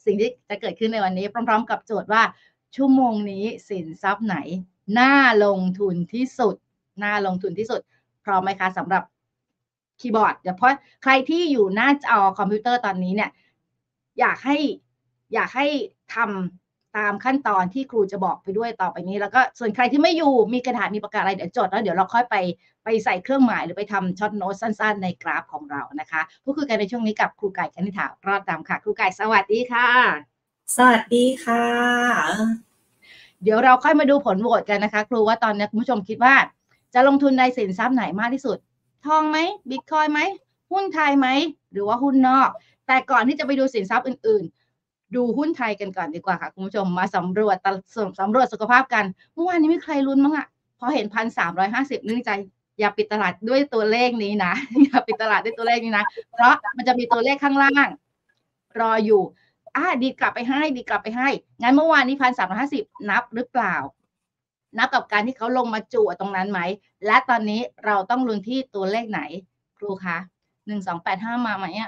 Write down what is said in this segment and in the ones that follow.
สิ่งที่จะเกิดขึ้นในวันนี้พร้อมๆกับโจทย์ว่าชั่วโมงนี้สินทรัพย์ไหนน่าลงทุนที่สุดพร้อมไหมคะสำหรับคีย์บอร์ดเดี๋ยวเพราะใครที่อยู่หน้าจอคอมพิวเตอร์ตอนนี้เนี่ยอยากให้ทำตามขั้นตอนที่ครูจะบอกไปด้วยต่อไปนี้แล้วก็ส่วนใครที่ไม่อยู่มีกระดาษมีปากกาอะไรเดี๋ยวจดแล้วเดี๋ยวเราค่อยไปใส่เครื่องหมายหรือไปทำช็อตโน้ตสั้นๆในกราฟของเรานะคะพูดคุยกันในช่วงนี้กับครูไก่คณิษฐารอดดำค่ะครูไก่สวัสดีค่ะสวัสดีค่ะเดี๋ยวเราค่อยมาดูผลโหวตกันนะคะครูว่าตอนนี้คุณผู้ชมคิดว่าจะลงทุนในสินทรัพย์ไหนมากที่สุดทองไหมบิตคอยน์ไหมหุ้นไทยไหมหรือว่าหุ้นนอกแต่ก่อนที่จะไปดูสินทรัพย์อื่นๆดูหุ้นไทยกันก่อนดีกว่าค่ะคุณผู้ชมมาสำรวจสุขภาพกันเมื่อวานนี้มีใครลุ้นมั้งอะพอเห็น1,350นึกใจอย่าปิดตลาดด้วยตัวเลขนี้นะอย่าปิดตลาดด้วยตัวเลขนี้นะเพราะมันจะมีตัวเลขข้างล่างรออยู่ดีกลับไปให้งั้นเมื่อวานนี้1,350นับหรือเปล่านับกับการที่เขาลงมาจู่ตรงนั้นไหมและตอนนี้เราต้องลุ้นที่ตัวเลขไหนครูคะ1285มาไหมอ่ะ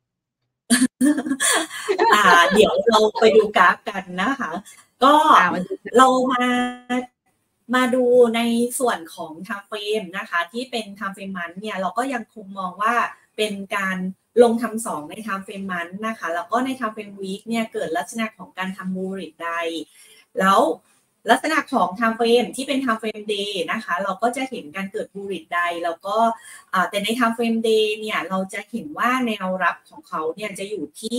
เดี๋ยวเราไปดูกราฟกันนะคะก็เรามาดูในส่วนของไทม์เฟรมนะคะที่เป็นไทม์เฟรมมันเนี่ยเราก็ยังคงมองว่าเป็นการลงทำ2ในไทม์เฟรมมันนะคะแล้วก็ในไทม์เฟรมวีคเนี่ยเกิดลักษณะของการทำบูลลิชไดแล้วลักษณะของ time frame ที่เป็น time frame day นะคะเราก็จะเห็นการเกิด bullish ใดแล้วก็แต่ใน time frame day เนี่ยเราจะเห็นว่าแนวรับของเขาเนี่ยจะอยู่ที่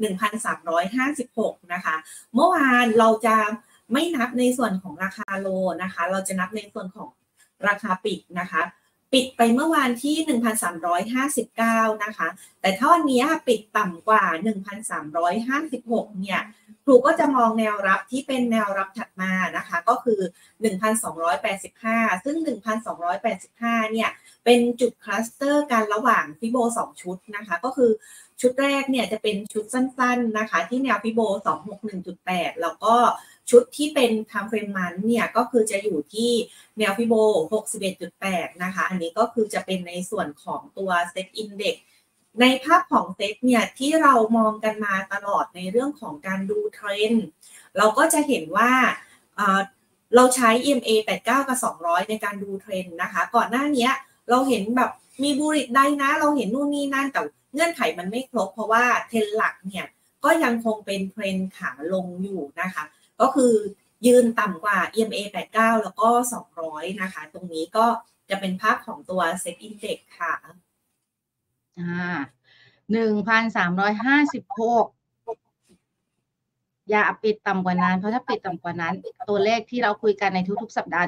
1,356 นะคะเมื่อวานเราจะไม่นับในส่วนของราคาโลนะคะเราจะนับในส่วนของราคาปิดนะคะปิดไปเมื่อวานที่ 1,359 นะคะแต่ถ้าวันนี้ปิดต่ำกว่า 1,356 เนี่ยครูก็จะมองแนวรับที่เป็นแนวรับถัดมานะคะก็คือ 1,285 ซึ่ง 1,285 เนี่ยเป็นจุดคลัสเตอร์กันระหว่างฟิโบ2ชุดนะคะก็คือชุดแรกเนี่ยจะเป็นชุดสั้นๆนะคะที่แนวฟิโบ 261.8 แล้วก็ชุดที่เป็น time frame month เนี่ยก็คือจะอยู่ที่แนวฟิโบ 61.8 นะคะอันนี้ก็คือจะเป็นในส่วนของตัว Set Index ในภาพของเซตเนี่ยที่เรามองกันมาตลอดในเรื่องของการดูเทรนด์เราก็จะเห็นว่าเราใช้ EMA 89 กับ 200 ในการดูเทรนด์นะคะก่อนหน้านี้เราเห็นแบบมีบูลลิชได้นะเราเห็นนู่นนี่นั่นแต่เงื่อนไขมันไม่ครบเพราะว่าเทรนด์หลักเนี่ยก็ยังคงเป็นเทรนด์ขาลงอยู่นะคะก็คือยืนต่ำกว่า EMA 89 แล้วก็ 200 นะคะตรงนี้ก็จะเป็นภาพของตัว Set Index ค่ะ 1,356อย่าปิดต่ำกว่านั้นเพราะถ้าปิดต่ำกว่านั้นตัวเลขที่เราคุยกันในทุกๆสัปดาห์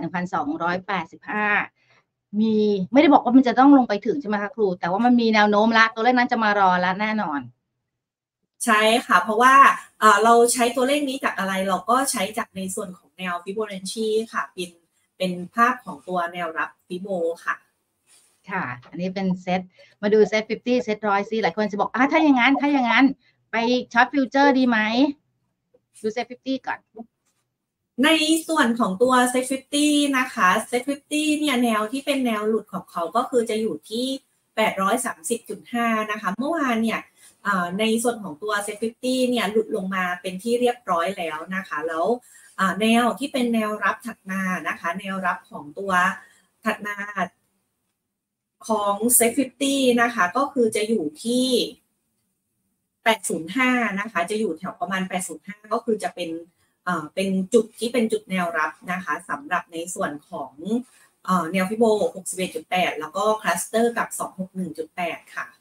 1,285 มีไม่ได้บอกว่ามันจะต้องลงไปถึงใช่ไหมคะครูแต่ว่ามันมีแนวโน้มละตัวเลขนั้นจะมารอแล้วแน่นอนใช่ค่ะเพราะว่าเราใช้ตัวเลขนี้จากอะไรเราก็ใช้จากในส่วนของแนวฟิโบนัชชีค่ะเป็นภาพของตัวแนวรับฟิโบค่ะค่ะอันนี้เป็นเซตมาดูเซต50เซต100ซิหลายคนจะบอกถ้าอย่างนั้นไปช็อตฟิวเจอร์ดีไหมดูเซต50ก่อนในส่วนของตัวเซต50นะคะเซต50เนี่ยแนวที่เป็นแนวหลุดของเขาก็คือจะอยู่ที่ 830.5 นะคะเมื่อวานเนี่ยในส่วนของตัวเซต50เนี่ยหลุดลงมาเป็นที่เรียบร้อยแล้วนะคะแล้วแนวที่เป็นแนวรับถัดมานะคะแนวรับของตัวถัดมาของเซต50นะคะก็คือจะอยู่ที่805นะคะจะอยู่แถวประมาณ805ก็คือจะเป็นจุดที่เป็นจุดแนวรับนะคะสำหรับในส่วนของแนวฟิโบ 61.8 แล้วก็คลัสเตอร์กับ 261.8 ค่ะ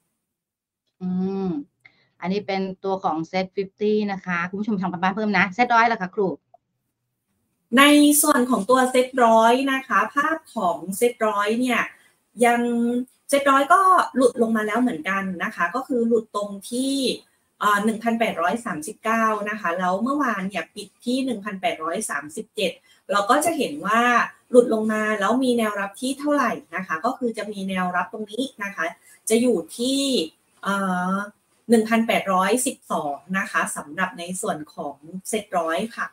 อันนี้เป็นตัวของเซต50นะคะคุณผู้ชมทำกันบ้านเพิ่มนะเซต100ล่ะค่ะครูในส่วนของตัวเซต100นะคะภาพของเซต100เนี่ยยังเซต100ก็หลุดลงมาแล้วเหมือนกันนะคะก็คือหลุดตรงที่1,839 นะคะแล้วเมื่อวานเนี่ยปิดที่ 1,837 เราก็จะเห็นว่าหลุดลงมาแล้วมีแนวรับที่เท่าไหร่นะคะก็คือจะมีแนวรับตรงนี้นะคะจะอยู่ที่1,812 นะคะสำหรับในส่วนของเซต100ค่ะ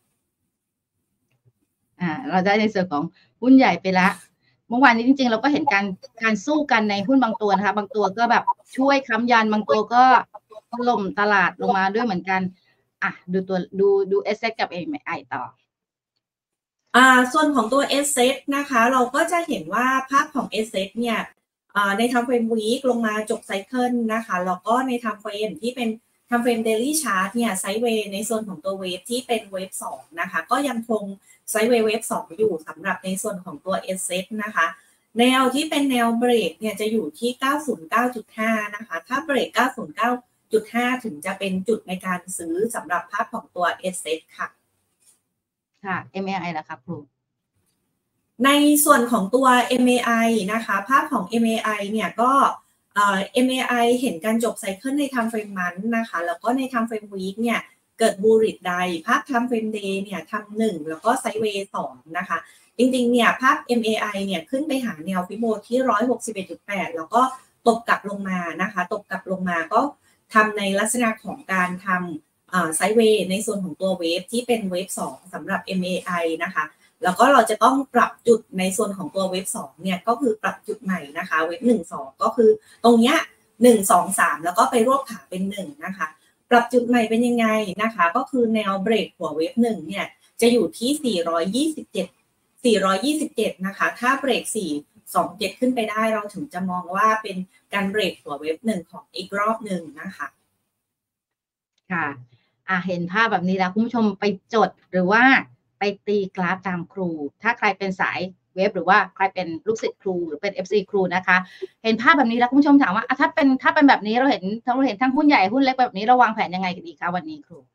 เราได้ในส่วนของหุ้นใหญ่ไปแล้วเมื่อวานนี้จริงๆเราก็เห็นการสู้กันในหุ้นบางตัวนะคะบางตัวก็แบบช่วยค้ำยันบางตัวก็ถล่มตลาดลงมาด้วยเหมือนกันดูเอสเซกับ MAI ต่อส่วนของตัว Asset นะคะเราก็จะเห็นว่าภาพของ Asset เนี่ยใน Time Frame Week ลงมาจบไซเคิลนะคะแล้วก็ใน Time Frame ที่เป็น Time Frame Daily Chart เนี่ยไซด์เวย์ในส่วนของตัวเวฟที่เป็นเวฟ2นะคะก็ยังคงไซด์เวย์เวฟ2อยู่สำหรับในส่วนของตัว Asset นะคะแนวที่เป็นแนวเบรกเนี่ยจะอยู่ที่ 909.5 นะคะถ้าเบรก 909.5 ถึงจะเป็นจุดในการซื้อสำหรับภาพของตัว Asset ค่ะ MAI ล่ะครับครูในส่วนของตัว MAI นะคะภาพของ MAI เนี่ยก็MAI เห็นการจบไซเคิลใน Time Frame Month นะคะแล้วก็ใน Time Frame Week เนี่ยเกิด Bullish Day ภาพ Time Frame Day เนี่ยทำ1แล้วก็ไซด์เวย์2นะคะจริงๆเนี่ยภาพ MAI เนี่ยขึ้นไปหาแนวฟิโบที่ 161.8 แล้วก็ตกกลับลงมานะคะตกกลับลงมาก็ทำในลักษณะของการทำไซด์เวย์ในส่วนของตัวเวฟที่เป็นเวฟ2สำหรับ MAI นะคะแล้วก็เราจะต้องปรับจุดในส่วนของตัวเวฟ2เนี่ยก็คือปรับจุดใหม่นะคะเวฟ1 2ก็คือตรงเนี้ย1 2 3แล้วก็ไปรวบขาเป็น1นะคะปรับจุดใหม่เป็นยังไงนะคะก็คือแนวเบรกหัวเวฟ1เนี่ยจะอยู่ที่427นะคะถ้าเบรก427ขึ้นไปได้เราถึงจะมองว่าเป็นการเบรกหัวเวฟ1ของอีกรอบหนึ่งนะคะค่ะเห็นภาพแบบนี้แล้วคุณผู้ชมไปจดหรือว่าไปตีกราฟตามครูถ้าใครเป็นสายเว็บหรือว่าใครเป็นลูกศิษย์ครูหรือเป็น FC ครูนะคะเห็นภาพแบบนี้แล้วคุณผู้ชมถามว่าถ้าเป็นแบบนี้เราเห็นทั้งหุ้นใหญ่หุ้นเล็กแบบนี้เราวางแผนยังไงกันดีคะวันนี้ครู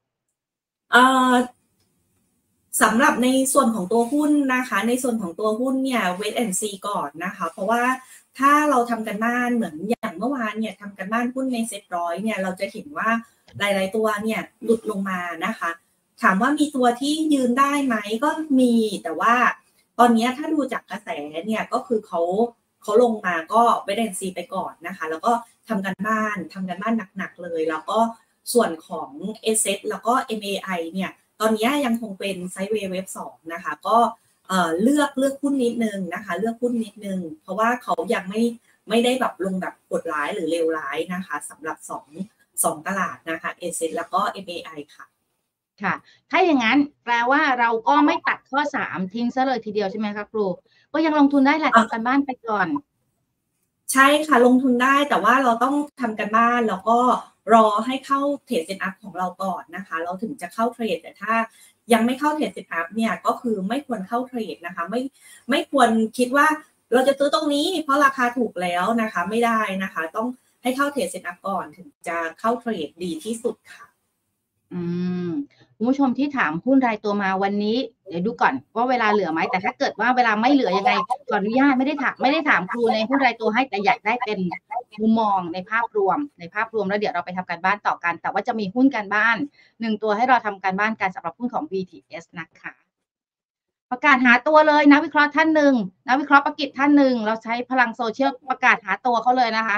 สำหรับในส่วนของตัวหุ้นนะคะในส่วนของตัวหุ้นเนี่ย wait and see ก่อนนะคะเพราะว่าถ้าเราทำกันบ้านเหมือนอย่างเมื่อวานเนี่ยทำกันบ้านหุ้นในเซ็ตร้อยเนี่ยเราจะเห็นว่าหลายๆตัวเนี่ยหลุดลงมานะคะถามว่ามีตัวที่ยืนได้ไหมก็มีแต่ว่าตอนนี้ถ้าดูจากกระแสเนี่ยก็คือเขาลงมาก็wait and see ไปก่อนนะคะแล้วก็ทำกันบ้านหนักๆเลยแล้วก็ส่วนของ Asset แล้วก็ MAI เนี่ยตอนนี้ยังคงเป็นไซด์เวย์เวฟ2นะคะก็เลือกหุ้นนิดนึงนะคะเลือกหุ้นนิดนึงเพราะว่าเขายังไม่ได้แบบลงแบบกดร้ายหรือเลวร้ายนะคะสำหรับ2ตลาดนะคะ Asset แล้วก็ MAI ค่ะถ้าอย่างนั้นแปลว่าเราก็ไม่ตัดข้อ3ทิ้งซะเลยทีเดียวใช่ไหมคะครูก็ยังลงทุนได้แหละทำกันบ้านไปก่อนใช่ค่ะลงทุนได้แต่ว่าเราต้องทำกันบ้านแล้วก็รอให้เข้าเทรดเซ็ตอัพของเราก่อนนะคะเราถึงจะเข้าเทรดแต่ถ้ายังไม่เข้าเทรดเซ็ตอัพเนี่ยก็คือไม่ควรเข้าเทรดนะคะไม่ควรคิดว่าเราจะซื้อตรงนี้เพราะราคาถูกแล้วนะคะไม่ได้นะคะต้องให้เข้าเทรดเซ็ตอัพก่อนถึงจะเข้าเทรดดีที่สุดค่ะคุณผู้ชมที่ถามหุ้นรายตัวมาวันนี้เดี๋ยวดูก่อนว่าเวลาเหลือไหมแต่ถ้าเกิดว่าเวลาไม่เหลือยังไงขออนุญาตไม่ได้ถามครูในหุ้นรายตัวให้แต่อยากได้เป็นมุมมองในภาพรวมแล้วเดี๋ยวเราไปทำการบ้านต่อกันแต่ว่าจะมีหุ้นการบ้าน1ตัวให้เราทำการบ้านกันสำหรับหุ้นของ BTS นะคะประกาศหาตัวเลยนักวิเคราะห์ท่านหนึ่งนักวิเคราะห์ประกิจท่านหนึ่งเราใช้พลังโซเชียลประกาศหาตัวเขาเลยนะคะ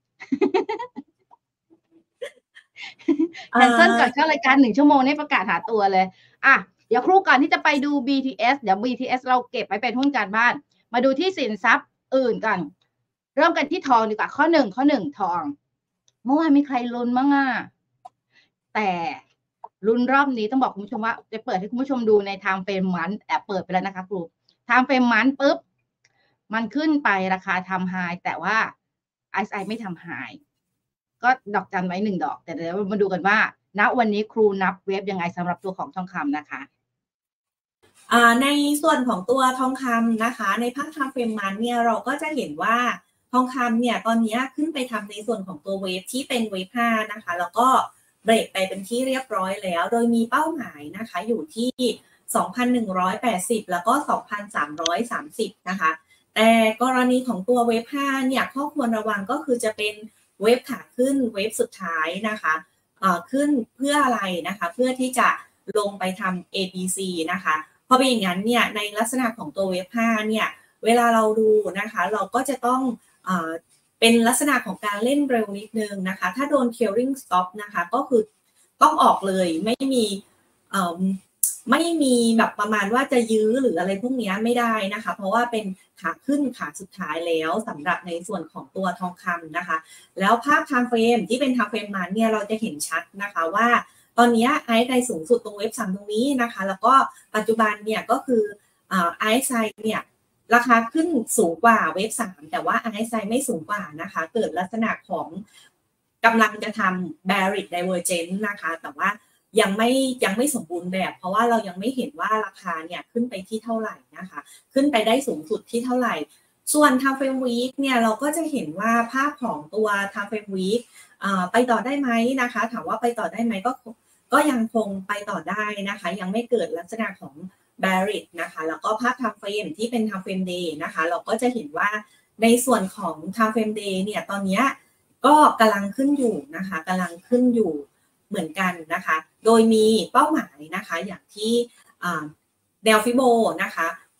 แคนเซิลก่อนเข้ารายการ1 ชั่วโมงนี่ประกาศหาตัวเลยเดี๋ยวครู่ก่อนที่จะไปดู BTS เดี๋ยว BTS เราเก็บไว้เป็นหุ้นการบ้านมาดูที่สินทรัพย์อื่นกันเริ่มกันที่ทองดีกว่าข้อ1ทองเมื่อวานมีใครลุ้นบ้างแต่ลุ้นรอบนี้ต้องบอกคุณผู้ชมว่าจะเปิดให้คุณผู้ชมดูใน Time Frame Month แอบเปิดไปแล้วนะคะครู Time Frame Month ปุ๊บมันขึ้นไปราคาทำไฮแต่ว่า RSI ไม่ทำไฮก็ดอกจันไว้1 ดอกแต่เดี๋ยวมาดูกันว่าณวันนี้ครูนับเวฟยังไงสำหรับตัวของทองคำนะคะในส่วนของตัวทองคำนะคะในภาพ Time Frame Month เนี่ยเราก็จะเห็นว่าทองคำเนี่ยตอนนี้ขึ้นไปทำในส่วนของตัวเวฟที่เป็นเวฟ5นะคะแล้วก็เบรกไปเป็นที่เรียบร้อยแล้วโดยมีเป้าหมายนะคะอยู่ที่ 2,180 แล้วก็ 2,330 นะคะแต่กรณีของตัวเวฟ5เนี่ยข้อควรระวังก็คือจะเป็นเวฟขาขึ้นเวฟสุดท้ายนะคะขึ้นเพื่ออะไรนะคะเพื่อที่จะลงไปทำ ABC นะคะพอเป็นอย่างนั้นเนี่ยในลักษณะของตัวเวฟ5เนี่ยเวลาเราดูนะคะเราก็จะต้องเป็นลักษณะของการเล่นเร็วนิดนึงนะคะถ้าโดน clearing stop นะคะก็คือต้องออกเลยไม่มีไม่มีแบบประมาณว่าจะยื้อหรืออะไรพวกนี้ไม่ได้นะคะเพราะว่าเป็นขาขึ้นขาสุดท้ายแล้วสำหรับในส่วนของตัวทองคำนะคะแล้วภาพ time frame ที่เป็น time frame มันเนี่ยเราจะเห็นชัดนะคะว่าตอนนี้ไอซ์ไดสูงสุดตรงเว็บ3ตรงนี้นะคะแล้วก็ปัจจุบันเนี่ยก็คือไอซ์ไซเนี่ยราคาขึ้นสูงกว่าเว็บ3แต่ว่าไอซ์ไซไม่สูงกว่านะคะเกิดลักษณะของกำลังจะทำ bearish divergence นะคะแต่ว่ายังไม่สมบูรณ์แบบเพราะว่าเรายังไม่เห็นว่าราคาเนี่ยขึ้นไปที่เท่าไหร่นะคะขึ้นไปได้สูงสุดที่เท่าไหร่ส่วน time frame week เนี่ยเราก็จะเห็นว่าภาพของตัว time frame week ไปต่อได้ไหมนะคะถามว่าไปต่อได้ไหมก็ยังคงไปต่อได้นะคะยังไม่เกิดลักษณะของ bearish นะคะแล้วก็ภาพ time frame ที่เป็น time frame day นะคะเราก็จะเห็นว่าในส่วนของ time frame day เนี่ยตอนนี้ก็กำลังขึ้นอยู่นะคะกำลังขึ้นอยู่เหมือนกันนะคะโดยมีเป้าหมายนะคะอย่างที่แนวฟิโบนะคะ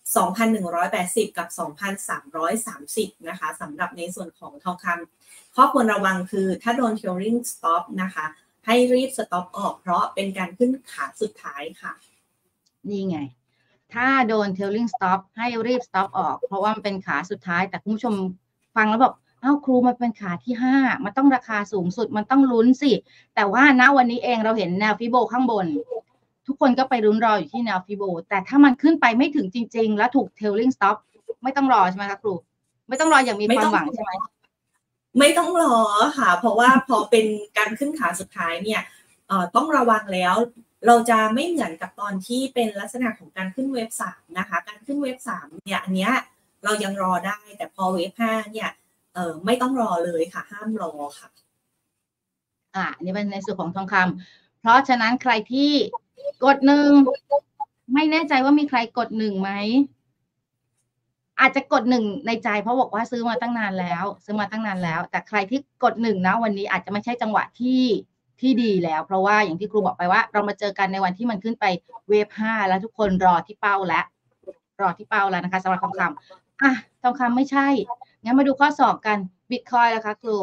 2,180 กับ 2,330 นะคะสำหรับในส่วนของทองคำข้อควรระวังคือถ้าโดน trailing stop นะคะให้รีบ stop ออกเพราะเป็นการขึ้นขาสุดท้ายค่ะนี่ไงถ้าโดน trailing stop ให้รีบ stop ออกเพราะว่ามันเป็นขาสุดท้ายแต่คุณผู้ชมฟังแล้วแบบอ้าวครูมันเป็นขาที่5มันต้องราคาสูงสุดมันต้องลุ้นสิแต่ว่าณวันนี้เองเราเห็นแนวฟิโบข้างบนทุกคนก็ไปลุ้นรออยู่ที่แนวฟิโบแต่ถ้ามันขึ้นไปไม่ถึงจริงๆแล้วถูก trailing stop ไม่ต้องรอใช่ไหมคะครูไม่ต้องรออย่างมีความหวังใช่ไหมไม่ต้องรอค่ะเพราะว่าพอเป็นการขึ้นขาสุดท้ายเนี่ยต้องระวังแล้วเราจะไม่เหมือนกับตอนที่เป็นลักษณะของการขึ้นเว็บ3นะคะการขึ้นเว็บ3เนี่ยอันเนี้ยเรายังรอได้แต่พอเว็บ5เนี่ยไม่ต้องรอเลยค่ะห้ามรอค่ะอันนี้เป็นในส่วนของทองคำเพราะฉะนั้นใครที่กด1ไม่แน่ใจว่ามีใครกด1ไหมอาจจะกด1ในใจเพราะบอกว่าซื้อมาตั้งนานแล้วแต่ใครที่กด1นะวันนี้อาจจะไม่ใช่จังหวะที่ดีแล้วเพราะว่าอย่างที่ครูบอกไปว่าเรามาเจอกันในวันที่มันขึ้นไปเวฟ5แล้วทุกคนรอที่เป้าแล้วนะคะสำหรับทองคำทองคำไม่ใช่งั้นมาดูข้อสอบกันบิตคอยน์นะคะครู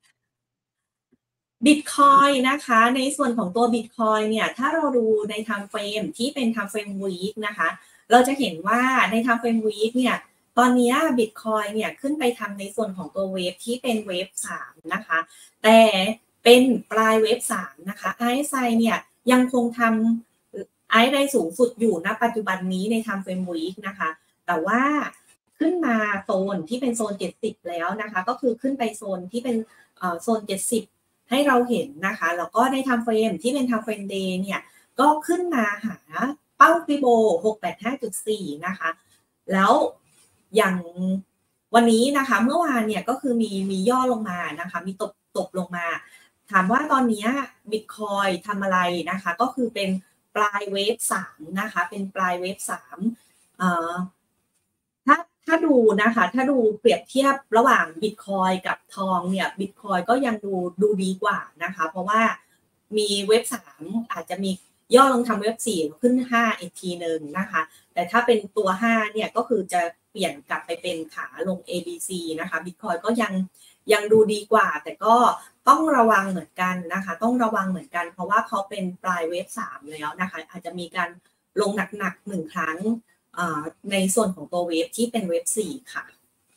บิตคอยนะคะในส่วนของตัวบิตคอยเนี่ยถ้าเราดูใน time frame ที่เป็น time frame week นะคะเราจะเห็นว่าใน time frame week เนี่ยตอนนี้บิตคอยเนี่ยขึ้นไปทำในส่วนของตัวเวฟที่เป็นเวฟ3นะคะแต่เป็นปลายเวฟ3นะคะ RSI เนี่ยยังคงทำ RSI สูงสุดอยู่ณปัจจุบันนี้ใน time frame week นะคะแต่ว่าขึ้นมาโซนที่เป็นโซน70แล้วนะคะก็คือขึ้นไปโซนที่เป็นโซน70ให้เราเห็นนะคะแล้วก็ใน time frame ที่เป็น time frame day เนี่ยก็ขึ้นมาหาเป้าฟิโบ 685.4 นะคะแล้วอย่างวันนี้นะคะเมื่อวานเนี่ยก็คือมีย่อลงมานะคะมีตกลงมาถามว่าตอนนี้บิตคอยทำอะไรนะคะก็คือเป็นปลายเวฟ3นะคะเป็นปลายเวฟ3ถ้าดูนะคะถ้าดูเปรียบเทียบระหว่างบิตคอยกับทองเนี่ยบิตคอยก็ยังดูดีกว่านะคะเพราะว่ามีเว็บ3อาจจะมีย่อลงทำเว็บ4ขึ้น5อีกทีนึงนะคะแต่ถ้าเป็นตัว5เนี่ยก็คือจะเปลี่ยนกลับไปเป็นขาลง ABC นะคะบิตคอยก็ยังดูดีกว่าแต่ก็ต้องระวังเหมือนกันนะคะต้องระวังเหมือนกันเพราะว่าเขาเป็นปลายเวฟ3แล้วนะคะอาจจะมีการลงหนักๆ1ครั้งในส่วนของตัวเวฟที่เป็นเวฟ4ค่ะ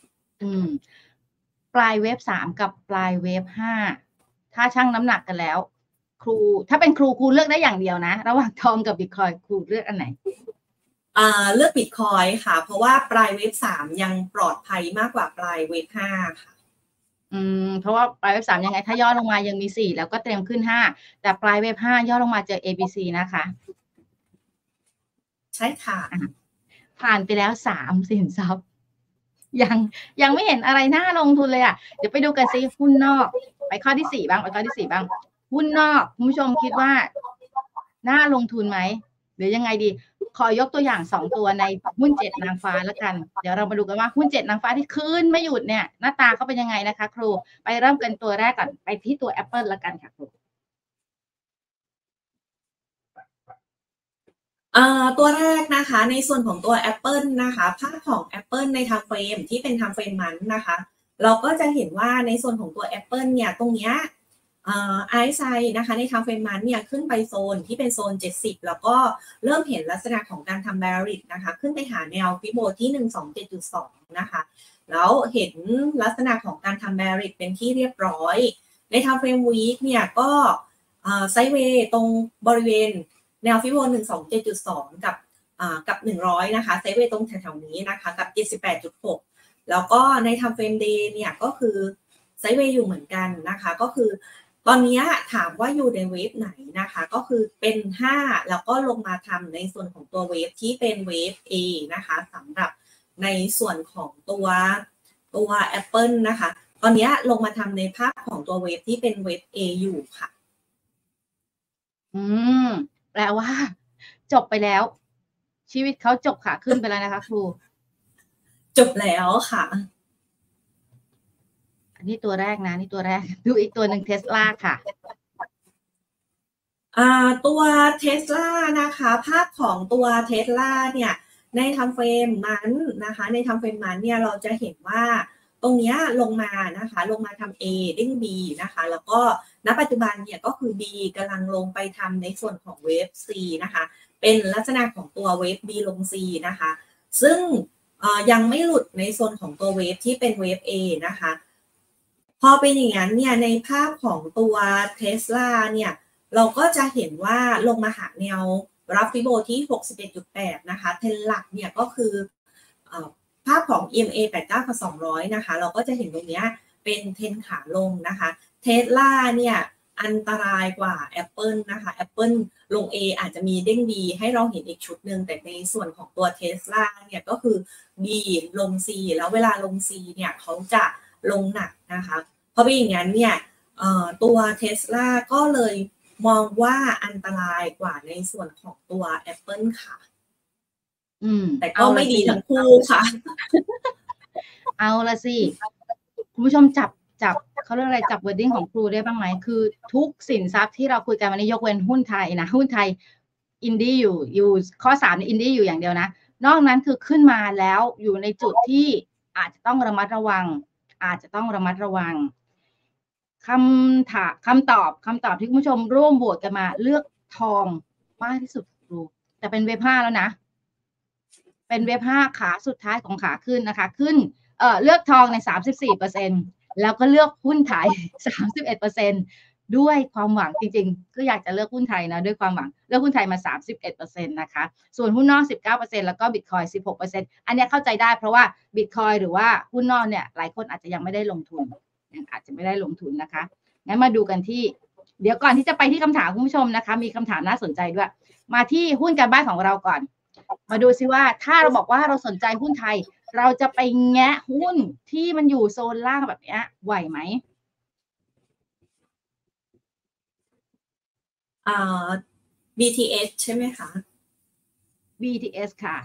ปลายเวฟ3กับปลายเวฟ5ถ้าชั่งน้ำหนักกันแล้วครูถ้าเป็นครูเลือกได้อย่างเดียวนะระหว่างทองกับบิตคอยครูเลือกอันไหนเลือกบิตคอยค่ะเพราะว่าปลายเวฟ3ยังปลอดภัยมากกว่าปลายเวฟ5ค่ะเพราะว่าปลายเวฟ3ยังไงถ้าย่อลงมายังมี4แล้วก็เตรียมขึ้น5แต่ปลายเวฟ5ย่อลงมาเจอ ABC นะคะใช่ค่ะผ่านไปแล้ว3สินทรัพย์ยังไม่เห็นอะไรน่าลงทุนเลยเดี๋ยวไปดูกันซิหุ้นนอกไปข้อที่4บ้างหุ้นนอกคุณผู้ชมคิดว่าน่าลงทุนไหมหรือยังไงดีขอยกตัวอย่าง2ตัวในหุ้น7นางฟ้าแล้วกันเดี๋ยวเรามาดูกันว่าหุ้น7นางฟ้าที่ขึ้นไม่หยุดเนี่ยหน้าตาเขาเป็นยังไงนะคะครูไปเริ่มกันตัวแรกก่อนไปที่ตัว Apple แล้วกันค่ะครูตัวแรกนะคะในส่วนของตัว Apple นะคะภาพของ Apple ใน time frame ที่เป็น time frame มันนะคะเราก็จะเห็นว่าในส่วนของตัว Apple เนี่ยตรงเนี้ยไอซ์ไซนะคะในทางเฟรมมันเนี่ยขึ้นไปโซนที่เป็นโซน70แล้วก็เริ่มเห็นลักษณะของการทำแบริดนะคะขึ้นไปหาแนวฟิโบที่127.2นะคะแล้วเห็นลักษณะของการทำแบริดเป็นที่เรียบร้อยในทางเฟรมวีคเนี่ยก็ไซด์เวย์ตรงบริเวณแนวฟิโบ127.2กับ100นะคะไซด์เวย์ตรงแถวๆนี้นะคะกับ 78.6 แล้วก็ในทำเฟรมเดย์เนี่ยก็คือไซด์เวย์อยู่เหมือนกันนะคะก็คือตอนนี้ถามว่าอยู่ในเวฟไหนนะคะก็คือเป็น5แล้วก็ลงมาทำในส่วนของตัวเวฟที่เป็นเวฟ A นะคะสำหรับในส่วนของตัว Apple นะคะตอนนี้ลงมาทำในภาพของตัวเวฟที่เป็นเวฟ A อยู่ค่ะแปลว่าจบไปแล้วชีวิตเขาจบขาขึ้นไปแล้วนะคะครูจบแล้วค่ะอันนี้ตัวแรกนะนี่ตัวแรกดูอีกตัวหนึ่ง Tesla ค่ะตัว Tesla นะคะภาพของตัว Tesla เนี่ยในทำเฟรมมันนะคะในทำเฟรมมันเนี่ยเราจะเห็นว่าตรงนี้ลงมานะคะลงมาทำ A เด้ง B นะคะแล้วก็ณปัจจุบันเนี่ยก็คือ B กำลังลงไปทำในส่วนของเวฟ C นะคะเป็นลักษณะของตัวเวฟ B ลง C นะคะซึ่งยังไม่หลุดในส่วนของตัวเวฟที่เป็นเวฟ A นะคะพอเป็นอย่างนั้นเนี่ยในภาพของตัว Tesla เนี่ยเราก็จะเห็นว่าลงมาหาแนวรับฟิโบที่ 61.8 นะคะเทรนหลักเนี่ยก็คือภาพของ EMA 89 กับ 200 นะคะเราก็จะเห็นตรงนี้เป็นเทรนขาลงนะคะ Tesla เนี่ยอันตรายกว่า Apple นะคะ Apple ลง A อาจจะมีเด้ง B ให้เราเห็นอีกชุดหนึ่งแต่ในส่วนของตัว Tesla เนี่ยก็คือ B ลง C แล้วเวลาลง C เนี่ยเขาจะลงหนักนะคะเพราะเป็นอย่างนั้นเนี่ยตัว Tesla ก็เลยมองว่าอันตรายกว่าในส่วนของตัว Apple ค่ะแต่ก็ไม่ดีทั้งคู่ค่ะเอาละสิคุณผู้ชมจับเขาเรียกอะไรจับ wording ของครูได้บ้างไหมคือทุกสินทรัพย์ที่เราคุยกันวันนี้ยกเว้นหุ้นไทยนะหุ้นไทยอินดี้อยู่ข้อ3อินดี้อยู่อย่างเดียวนะนอกนั้นคือขึ้นมาแล้วอยู่ในจุดที่อาจจะต้องระมัดระวังคำตอบที่คุณผู้ชมร่วมโหวตกันมาเลือกทองมากที่สุดครูแต่เป็นเว็บ5แล้วนะเป็นเว็บ5ขาสุดท้ายของขาขึ้นนะคะขึ้นเลือกทองใน 34% แล้วก็เลือกหุ้นไทย 31% ด้วยความหวังจริงๆก็อยากจะเลือกหุ้นไทยนะด้วยความหวังเลือกหุ้นไทยมา 31% นะคะส่วนหุ้นนอก 19% แล้วก็ Bitcoin 16% อันนี้เข้าใจได้เพราะว่า Bitcoin หรือว่าหุ้นนอกเนี่ยหลายคนอาจจะยังไม่ได้ลงทุนนะคะงั้นมาดูกันที่เดี๋ยวก่อนที่จะไปที่คำถามคุณผู้ชมนะคะมีคำถามน่าสนใจด้วยมาที่หุ้นการบ้านของเราก่อนมาดูซิว่าถ้าเราบอกว่าเราสนใจหุ้นไทยเราจะไปแงะหุ้นที่มันอยู่โซนล่างแบบนี้ไหวไหม BTS ใช่ไหมคะ BTS ค่ะ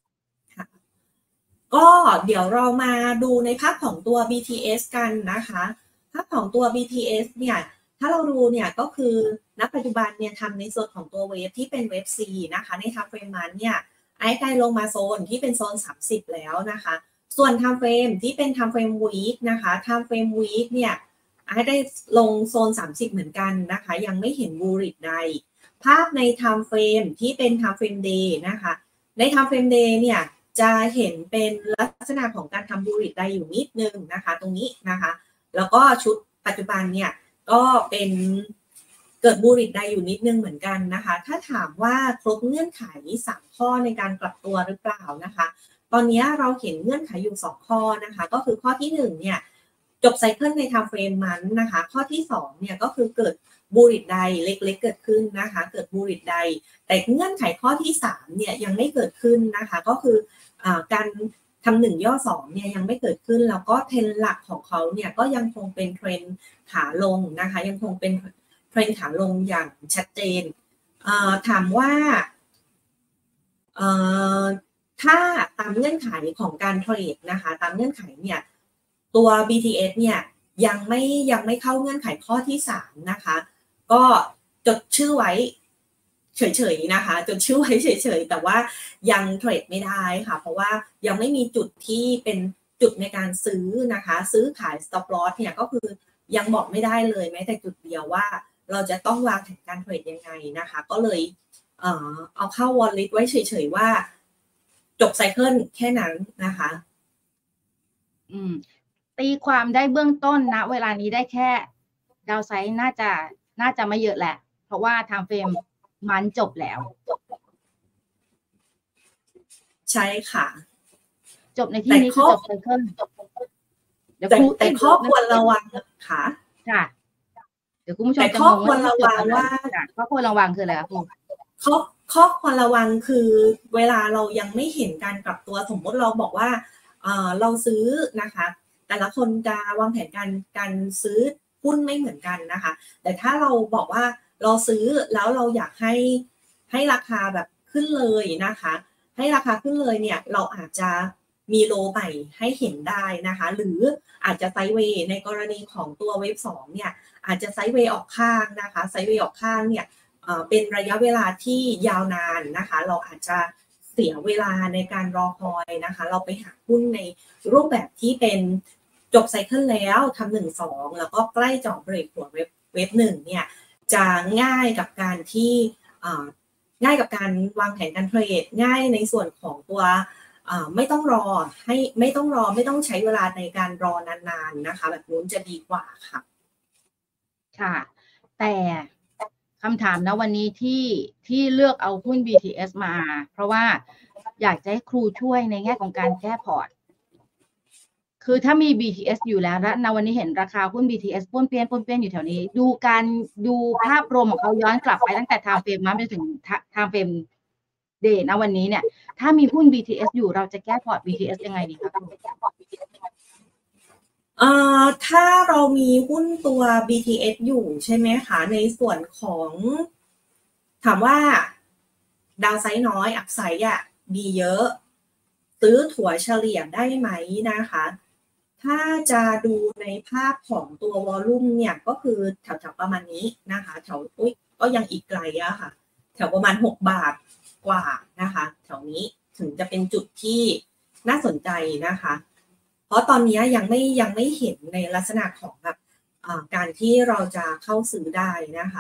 ก็เดี๋ยวเรามาดูในภาพของตัว BTS กันนะคะภาพของตัว BTS เนี่ยถ้าเราดูเนี่ยก็คือณปัจจุบันเนี่ยทำในส่วนของตัวเวฟที่เป็นเวฟ C นะคะในทำเฟรมมันเนี่ยไอ้ใกล้ลงมาโซนที่เป็นโซน30แล้วนะคะส่วนทำเฟรมที่เป็นทำเฟรมวีคนะคะทำเฟรมวีคเนี่ยไอ้ได้ลงโซน30เหมือนกันนะคะยังไม่เห็นบูริตใดภาพในทำเฟรมที่เป็นทำเฟรมเดย์นะคะในทำเฟรมเดย์เนี่ยจะเห็นเป็นลักษณะของการทำบูริตได้อยู่นิดนึงนะคะตรงนี้นะคะแล้วก็ชุดปัจจุบันเนี่ยก็เป็นเกิดบูริตได้อยู่นิดนึงเหมือนกันนะคะถ้าถามว่าครบเงื่อนไข3ข้อในการกลับตัวหรือเปล่านะคะตอนนี้เราเห็นเงื่อนไขอยู่2ข้อนะคะก็คือข้อที่1เนี่ยจบไซเคิลในไทม์เฟรมมันนะคะข้อที่2เนี่ยก็คือเกิดบูริตไดเล็กๆเกิดขึ้นนะคะเกิดบูริตไดแต่เงื่อนไขข้อที่3เนี่ยยังไม่เกิดขึ้นนะคะก็คือการทำ1ย่อ2เนี่ยยังไม่เกิดขึ้นแล้วก็เทรนหลักของเขาเนี่ยก็ยังคงเป็นเทรนขาลงนะคะยังคงเป็นเทรนขาลงอย่างชัดเจนถามว่าถ้าตามเงื่อนไขของการเทรดนะคะตามเงื่อนไขเนี่ยตัว BTS เนี่ยยังไม่เข้าเงื่อนไขข้อที่3นะคะก็จดชื่อไว้เฉยๆนะคะจดชื่อไว้เฉยๆแต่ว่ายังเทรดไม่ได้ค่ะเพราะว่ายังไม่มีจุดที่เป็นจุดในการซื้อนะคะซื้อขาย stop loss เนี่ยก็คือยังบอกไม่ได้เลยแม้แต่จุดเดียวว่าเราจะต้องวางแผนการเทรดยังไงนะคะก็เลยเอาเข้าวอลลิ่ไว้เฉยๆว่าจบไซเคิลแค่นั้นนะคะตีความได้เบื้องต้นนะเวลานี้ได้แค่ดาวไซด์น่าจะไม่เยอะแหละเพราะว่าไทม์เฟรมมันจบแล้วใช่ค่ะจบในที่นี้คือจบไซเคิลแต่ข้อควรระวังค่ะเดี๋ยวคุณผู้ชมแต่ข้อควรระวังว่าข้อควรระวังคืออะไรคะครูข้อควรระวังคือเวลาเรายังไม่เห็นการกลับตัวสมมติเราบอกว่าเราซื้อนะคะแต่ละคนจะวางแผนการซื้อหุ้นไม่เหมือนกันนะคะแต่ถ้าเราบอกว่าเราซื้อแล้วเราอยากให้ราคาแบบขึ้นเลยนะคะให้ราคาขึ้นเลยเนี่ยเราอาจจะมีโลใหม่ให้เห็นได้นะคะหรืออาจจะไซด์เวย์ในกรณีของตัวเวฟ2เนี่ยอาจจะไซด์เวย์ออกข้างนะคะไซด์เวย์ออกข้างเนี่ยเป็นระยะเวลาที่ยาวนานนะคะเราอาจจะเสียเวลาในการรอคอยนะคะเราไปหาหุ้นในรูปแบบที่เป็นจบไซเคิลแล้วทำ1-2แล้วก็ใกล้จ่อเบรกหัวเว็บ1เนี่ยจะง่ายกับการที่ง่ายกับการวางแผนการเทรดง่ายในส่วนของตัวไม่ต้องไม่ต้องใช้เวลาในการรอนานๆนะคะแบบนู้นจะดีกว่าค่ะแต่คำถามนะวันนี้ที่เลือกเอาหุ้น BTS มาเพราะว่าอยากจะให้ครูช่วยในแง่ของการแก้พอร์ตคือถ้ามี BTS อยู่แล้วและในวันนี้เห็นราคาหุ้น BTS ป้วนเปี้ยนอยู่แถวนี้ดูภาพรวมของเขาย้อนกลับไปตั้งแต่ไทม์เฟรมมาจนถึงไทม์เฟรมเดย์นะวันนี้เนี่ยถ้ามีหุ้น BTS อยู่เราจะแก้พอร์ต BTS ยังไงดีคะถ้าเรามีหุ้นตัว BTS อยู่ใช่ไหมคะในส่วนของถามว่าดาวไซด์น้อยอัพไซด์ดีเยอะซื้อถั่วเฉลี่ยได้ไหมนะคะถ้าจะดูในภาพของตัววอลลุ่มเนี่ยก็คือแถวๆประมาณนี้นะคะแถวก็ยังอีกไกลอะค่ะแถวประมาณ6 บาทกว่านะคะแถวนี้ถึงจะเป็นจุดที่น่าสนใจนะคะเพราะตอนนี้ยังไม่เห็นในลักษณะของแบบการที่เราจะเข้าซื้อได้นะคะ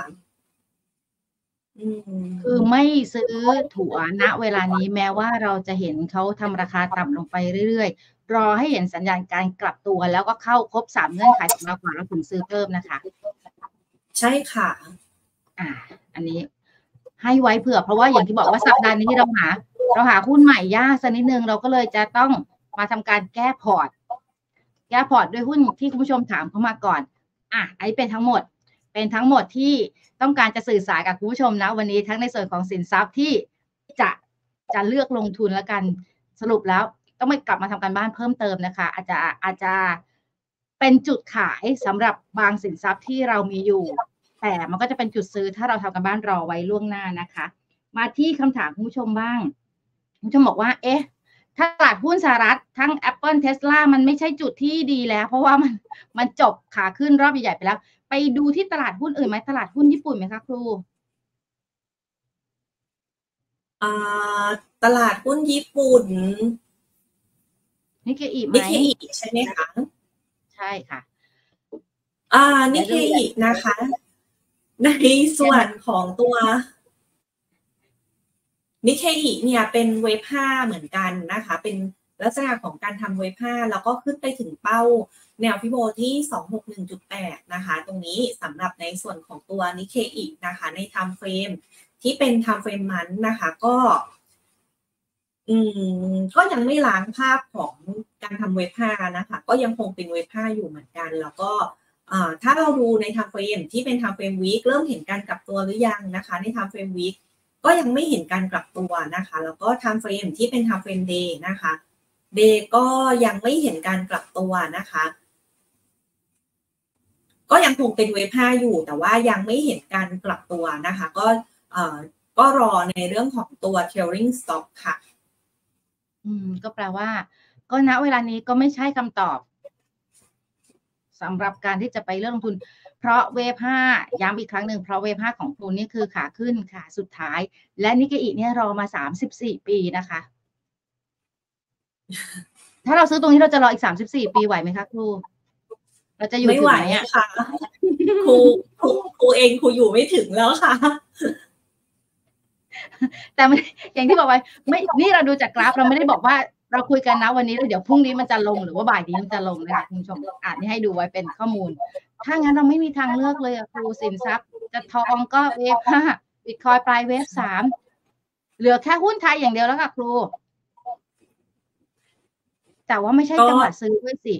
คือไม่ซื้อถั่วณเวลานี้แม้ว่าเราจะเห็นเขาทำราคาต่ำลงไปเรื่อยๆรอให้เห็นสัญญาณการกลับตัวแล้วก็เข้าครบ3เงื่อนไขของเราก่อนเราถึงซื้อเพิ่มนะคะใช่ค่ะอันนี้ให้ไว้เผื่อเพราะว่าอย่างที่บอกว่าสัปดาห์นี้เราหาหุ้นใหม่ยากสักนิดนึงเราก็เลยจะต้องมาทำการแก้พอร์ตด้วยหุ้นที่คุณผู้ชมถามเข้ามาก่อนอันนี้เป็นทั้งหมดที่ต้องการจะสื่อสารกับคุณผู้ชมนะวันนี้ทั้งในส่วนของสินทรัพย์ที่จะเลือกลงทุนแล้วกันสรุปแล้วต้องไม่กลับมาทำการบ้านเพิ่มเติมนะคะอาจจะเป็นจุดขายสำหรับบางสินทรัพย์ที่เรามีอยู่แต่มันก็จะเป็นจุดซื้อถ้าเราทำการบ้านรอไว้ล่วงหน้านะคะมาที่คำถามคุณผู้ชมบ้างคุณผู้ชมบอกว่าถ้าตลาดหุ้นสหรัฐทั้ง Apple Tesla มันไม่ใช่จุดที่ดีแล้วเพราะว่ามันจบขาขึ้นรอบใหญ่ๆไปแล้วไปดูที่ตลาดหุ้นอื่นไหมตลาดหุ้นญี่ปุ่นไหมคะครูตลาดหุ้นญี่ปุ่นนิเคอิไหมนิเคอิใช่ไหมคะใช่ค่ะนิเคอินะคะในส่วนของตัวนิเคอิเนี่ยเป็นเวฟ5เหมือนกันนะคะเป็นลักษณะของการทำเวฟ5แล้วก็ขึ้นไปถึงเป้าแนวฟิโบที่ 261.8 นะคะตรงนี้สำหรับในส่วนของตัวนิเคอินะคะในไทม์เฟรมที่เป็นไทม์เฟรมมันนะคะก็ยังไม่ล้างภาพของการทำเวฟ5นะคะก็ยังคงเป็นเวฟ5อยู่เหมือนกันแล้วก็ถ้าเราดูในไทม์เฟรมที่เป็นไทม์เฟรมวีคเริ่มเห็นการกลับตัวหรือยังนะคะในไทม์เฟรมวีคก็ยังไม่เห็นการกลับตัวนะคะแล้วก็ไทม์เฟรมที่เป็นไทม์เฟรมเดย์นะคะเดย์ก็ยังไม่เห็นการกลับตัวนะคะก็ยังคงเป็นเวฟ5อยู่แต่ว่ายังไม่เห็นการกลับตัวนะคะก็รอในเรื่องของตัว trailing stop ค่ะก็แปลว่าก็ณเวลานี้ก็ไม่ใช่คำตอบสำหรับการที่จะไปเลือกลงทุนเพราะเวฟ5ย้ำอีกครั้งหนึ่งเพราะเวฟ5ของคุณนี่คือขาขึ้นขาสุดท้ายและนิกเกอิเนี่ยรอมา34 ปีนะคะถ้าเราซื้อตรงนี้เราจะรออีก34 ปีไหวไหมคะครูเราจะอยู่ไม่ถึไหวงไหมอ่ะค่ะ ครูเองครูอยู่ไม่ถึงแล้วค่ะแต่ไม่อย่างที่บอกไปไม่นี่เราดูจากกราฟเราไม่ได้บอกว่าเราคุยกันนะวันนี้แล้วเดี๋ยวพรุ่งนี้มันจะลงหรือว่าบ่ายนี้มันจะลงนะคะคุณผู้ชมนี่ให้ดูไว้เป็นข้อมูล ถ้างั้นเราไม่มีทางเลือกเลยอะครูสินทรัพย์จะทองก็เวฟ5บิตคอยปลายเวฟ3เหลือแค่หุ้นไทยอย่างเดียวแล้วค่ะครูแต่ว่าไม่ใช่จังหวะซื้อด้วยสิ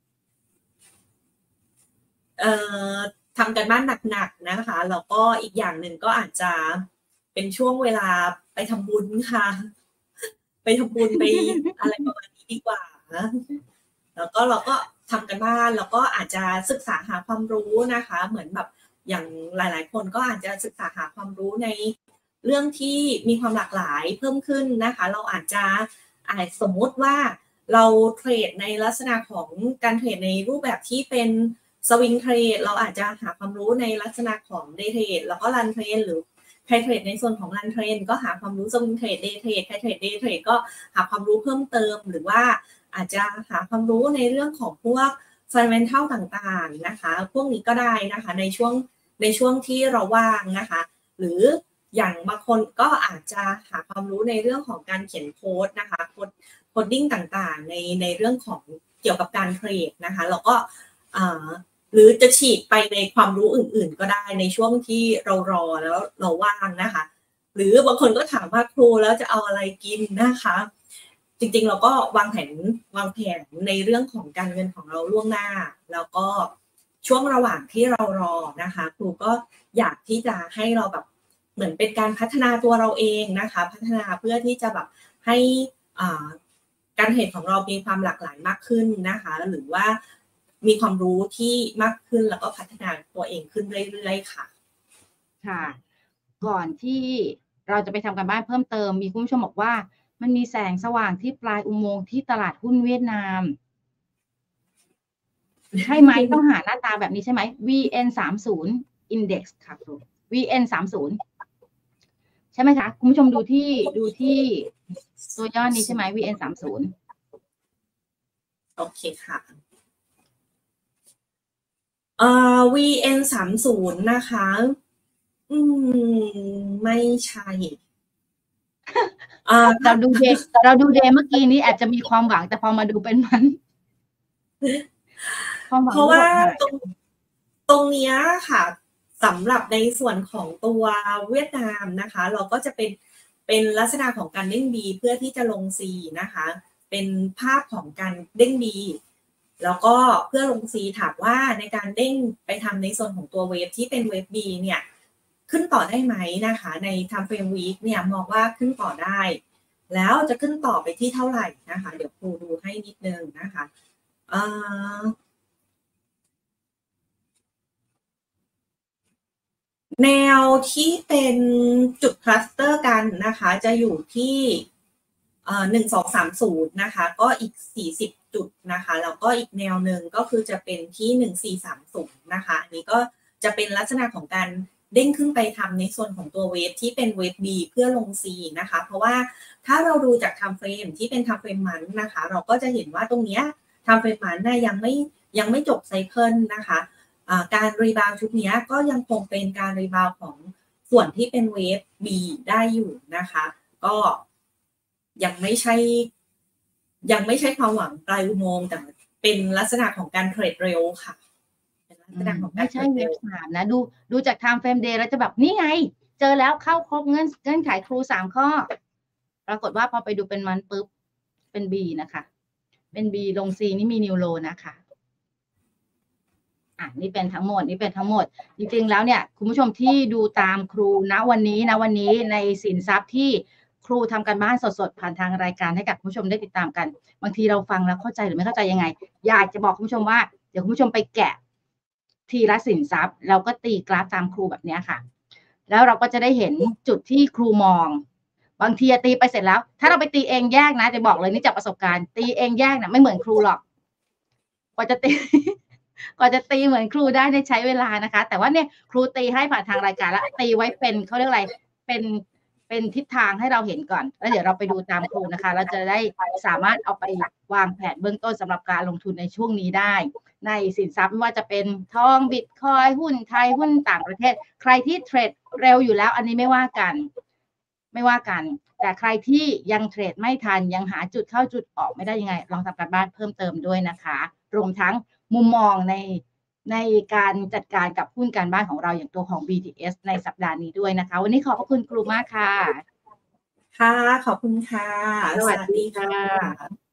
ทำกันบ้านหนักๆนะคะแล้วก็อีกอย่างหนึ่งก็อาจจะเป็นช่วงเวลาไปทำบุญค่ะ ไปทำบุญไป อะไรประมาณนี้ดีกว่าแล้วก็เราก็ทำกันบ้านแล้วก็อาจจะศึกษาหาความรู้นะคะ เหมือนแบบอย่างหลายๆคนก็อาจจะศึกษาหาความรู้ในเรื่องที่มีความหลากหลายเพิ่มขึ้นนะคะเราอาจจะสมมุติว่าเราเทรดในลักษณะของการเทรดในรูปแบบที่เป็นสวิงเทรดเราอาจจะหาความรู้ในลักษณะของเดย์เทรดแล้วก็รันเทรดหรือใครเทรดในส่วนของรันเทรดก็หาความรู้สวิงเทรดเดย์เทรดใครเทรดเดย์เทรดก็หาความรู้เพิ่มเติมหรือว่าอาจจะหาความรู้ในเรื่องของพวกfundamental ต่างๆนะคะพวกนี้ก็ได้นะคะในช่วงที่เราว่างนะคะหรืออย่างบางคนก็อาจจะหาความรู้ในเรื่องของการเขียนโค้ดนะคะโคดดิ้งต่างๆในเรื่องของเกี่ยวกับการเทรดนะคะแล้วก็หรือจะฉีกไปในความรู้อื่นๆก็ได้ในช่วงที่เรารอแล้วเราว่างนะคะหรือบางคนก็ถามว่าครูแล้วจะเอาอะไรกินนะคะจริงๆเราก็วางแผนในเรื่องของการเงินของเราล่วงหน้าแล้วก็ช่วงระหว่างที่เรารอนะคะครูก็อยากที่จะให้เราแบบเหมือนเป็นการพัฒนาตัวเราเองนะคะพัฒนาเพื่อที่จะแบบให้การเทรดของเรามีความหลากหลายมากขึ้นนะคะหรือว่ามีความรู้ที่มากขึ้นแล้วก็พัฒนาตัวเองขึ้นเรื่อยๆค่ะค่ะก่อนที่เราจะไปทำการบ้านเพิ่มเติมมีคุณผู้ชมบอกว่ามันมีแสงสว่างที่ปลายอุโมงค์ที่ตลาดหุ้นเวียดนามใช่ไหมต้องหาหน้าตาแบบนี้ใช่ไหม VN30 Index ค่ะครู VN30 ใช่ไหมคะคุณผู้ชมดูที่ตัวย่อนี้ใช่ไหม VN30 โอเคค่ะVN30 นะคะไม่ใช่เราดูเดย์เมื่อกี้นี้อาจจะมีความหวังแต่พอมาดูเป็นมันเพราะว่าตรงนี้ค่ะสำหรับในส่วนของตัวเวียดนามนะคะเราก็จะเป็นลักษณะของการเด้งบีเพื่อที่จะลง C นะคะเป็นภาพของการเด้งบีแล้วก็เพื่อลง C ถามว่าในการเด้งไปทำในส่วนของตัวเวฟที่เป็นเวฟ B เนี่ยขึ้นต่อได้ไหมนะคะใน time frame week เนี่ยมองว่าขึ้นต่อได้แล้วจะขึ้นต่อไปที่เท่าไหร่นะคะเดี๋ยวครูดูให้นิดนึงนะคะแนวที่เป็นจุดคลัสเตอร์กันนะคะจะอยู่ที่1230นะคะก็อีก40จุดนะคะแล้วก็อีกแนวหนึ่งก็คือจะเป็นที่1430นะคะอันนี้ก็จะเป็นลักษณะของการเด้งขึ้นไปทำในส่วนของตัวเวฟที่เป็นเวฟ B เพื่อลง C นะคะเพราะว่าถ้าเราดูจาก time frame ที่เป็น time frame มันนะคะเราก็จะเห็นว่าตรงเนี้ย time frame มันน่ะยังไม่จบไซเคิลนะคะการรีบาวชุดนี้ก็ยังคงเป็นการรีบาวของส่วนที่เป็นเวฟ B ได้อยู่นะคะก็ยังไม่ใช่ความหวังปลายอุโมงค์แต่เป็นลักษณะของการเทรดเร็วค่ะเป็นลักษณะของการเทรดเร็วไม่ใช่เวฟ3นะดูจาก time frame day แล้วจะแบบนี่ไงเจอแล้วเข้าครบเงื่อนไขครู3ข้อปรากฏว่าพอไปดูเป็นมันปุ๊บเป็น B นะคะเป็น B ลง C นี่มีนิวโลนะคะนี่เป็นทั้งหมดจริงๆแล้วเนี่ยคุณผู้ชมที่ดูตามครูณวันนี้ในสินทรัพย์ที่ครูทำการบ้านสดๆผ่านทางรายการให้กับคุณผู้ชมได้ติดตามกันบางทีเราฟังแล้วเข้าใจหรือไม่เข้าใจยังไงอยากจะบอกคุณผู้ชมว่าเดี๋ยวคุณผู้ชมไปแกะทีละสินทรัพย์เราก็ตีกราฟตามครูแบบนี้ค่ะแล้วเราก็จะได้เห็นจุดที่ครูมองบางทีตีไปเสร็จแล้วถ้าเราไปตีเองแยกนะจะบอกเลยนี่จากประสบการณ์ตีเองแยกนะไม่เหมือนครูหรอกกว่าจะตีเหมือนครูได้ใช้เวลานะคะแต่ว่าเนี่ยครูตีให้ผ่านทางรายการแล้วตีไว้เป็นเขาเรียกอะไรเป็นเป็นทิศทางให้เราเห็นก่อนแล้วเดี๋ยวเราไปดูตามครูนะคะเราจะได้สามารถเอาไปวางแผนเบื้องต้นสำหรับการลงทุนในช่วงนี้ได้ในสินทรัพย์ไม่ว่าจะเป็นทองบิตคอยหุ้นไทยหุ้นต่างประเทศใครที่เทรดเร็วอยู่แล้วอันนี้ไม่ว่ากันแต่ใครที่ยังเทรดไม่ทันยังหาจุดเข้าจุดออกไม่ได้ยังไงลองทำการบ้านเพิ่มเติมด้วยนะคะรวมทั้งมุมมองในการจัดการกับหุ้นการบ้านของเราอย่างตัวของ BTS ในสัปดาห์นี้ด้วยนะคะวันนี้ขอบพระคุณครูมากค่ะค่ะขอบคุณค่ะสวัสดีค่ะ